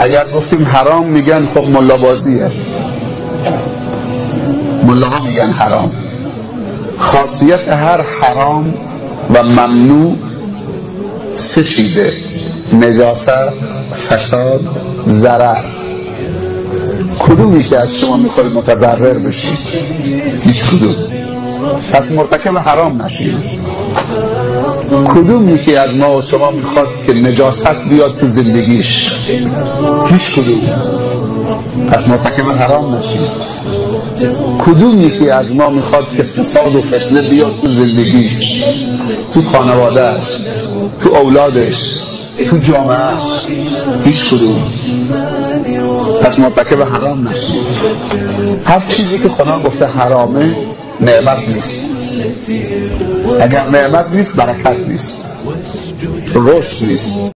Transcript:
اگر گفتیم حرام میگن خب ملا بازیه، ملاها میگن حرام. خاصیت هر حرام و ممنوع سه چیزه: نجاست، فساد، ضرر. کدومی که از شما میخواید متضرر بشید؟ هیچ کدوم. پس مرتکب حرام نشید. کدومی که از ما و شما میخواد که نجاست بیاد تو زندگیش؟ هیچ کدوم. پس مرتکب حرام نشید. کدومی که از ما میخواد که فساد و فتنه بیاد تو زندگیش، تو خانوادهش، تو اولادش، تو جامعهش؟ هیچ کدوم. پس مرتکب حرام نشید. هر چیزی که خدا گفته حرامه نعمت نیست. اگر نعمت نیست برکت نیست، رشد نیست.